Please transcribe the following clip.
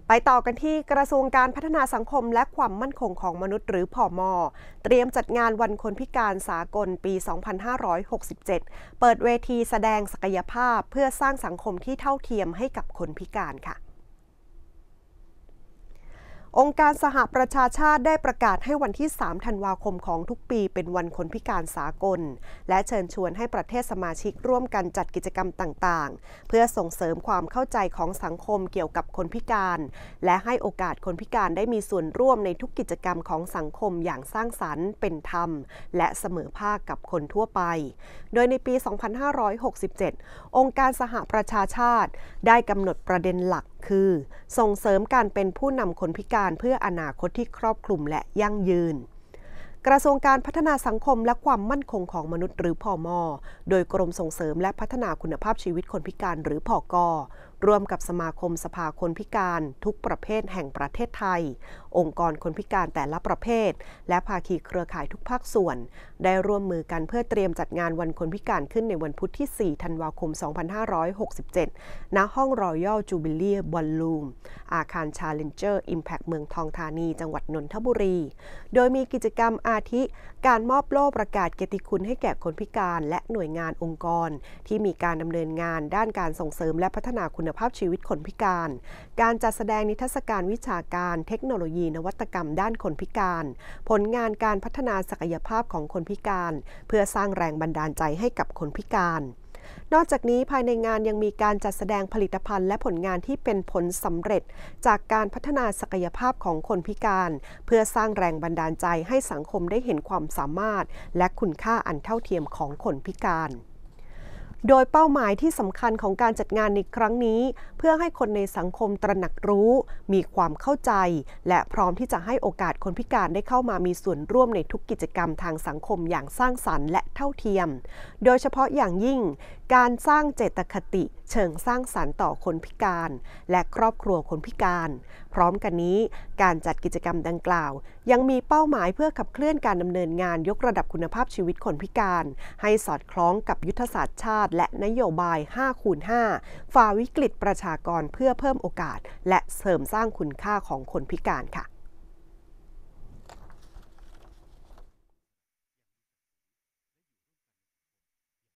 ไปต่อกันที่กระทรวงการพัฒนาสังคมและความมั่นคงของมนุษย์หรือผม.เตรียมจัดงานวันคนพิการสากลปี 2567 เปิดเวทีแสดงศักยภาพเพื่อสร้างสังคมที่เท่าเทียมให้กับคนพิการค่ะองค์การสหประชาชาติได้ประกาศให้วันที่ 3 ธันวาคมของทุกปีเป็นวันคนพิการสากลและเชิญชวนให้ประเทศสมาชิกร่วมกันจัดกิจกรรมต่างๆเพื่อส่งเสริมความเข้าใจของสังคมเกี่ยวกับคนพิการและให้โอกาสคนพิการได้มีส่วนร่วมในทุกกิจกรรมของสังคมอย่างสร้างสรรค์เป็นธรรมและเสมอภาคกับคนทั่วไปโดยในปี 2567 องค์การสหประชาชาติได้กำหนดประเด็นหลักคือส่งเสริมการเป็นผู้นำคนพิการเพื่ออนาคตที่ครอบคลุมและยั่งยืนกระทรวงการพัฒนาสังคมและความมั่นคงของมนุษย์หรือผม.โดยกรมส่งเสริมและพัฒนาคุณภาพชีวิตคนพิการหรือผก.ร่วมกับสมาคมสภาคนพิการทุกประเภทแห่งประเทศไทยองค์กรคนพิการแต่ละประเภทและภาคีเครือข่ายทุกภาคส่วนได้ร่วมมือกันเพื่อเตรียมจัดงานวันคนพิการขึ้นในวันพุธที่ 4 ธันวาคม 2567 ณ ห้อง Royal Jubilee Ballroom อาคาร Challenger Impact เมืองทองธานีจังหวัดนนทบุรีโดยมีกิจกรรมอาทิการมอบโล่ประกาศเกียรติคุณให้แก่คนพิการและหน่วยงานองค์กรที่มีการดำเนินงานด้านการส่งเสริมและพัฒนาคุณภาพชีวิตคนพิการการจัดแสดงนิทรรศการวิชาการเทคโนโลยีนวัตกรรมด้านคนพิการผลงานการพัฒนาศักยภาพของคนพิการเพื่อสร้างแรงบันดาลใจให้กับคนพิการนอกจากนี้ภายในงานยังมีการจัดแสดงผลิตภัณฑ์และผลงานที่เป็นผลสำเร็จจากการพัฒนาศักยภาพของคนพิการเพื่อสร้างแรงบันดาลใจให้สังคมได้เห็นความสามารถและคุณค่าอันเท่าเทียมของคนพิการโดยเป้าหมายที่สำคัญของการจัดงานในครั้งนี้เพื่อให้คนในสังคมตระหนักรู้มีความเข้าใจและพร้อมที่จะให้โอกาสคนพิการได้เข้ามามีส่วนร่วมในทุกกิจกรรมทางสังคมอย่างสร้างสรรค์และเท่าเทียมโดยเฉพาะอย่างยิ่งการสร้างเจตคติเชิงสร้างสรรค์ต่อคนพิการและครอบครัวคนพิการพร้อมกันนี้การจัดกิจกรรมดังกล่าวยังมีเป้าหมายเพื่อขับเคลื่อนการดำเนินงานยกระดับคุณภาพชีวิตคนพิการให้สอดคล้องกับยุทธศาสตร์ชาติและนโยบาย 5x5 ฝ่าวิกฤตประชากรเพื่อเพิ่มโอกาสและเสริมสร้างคุณค่าของคนพิการค่ะ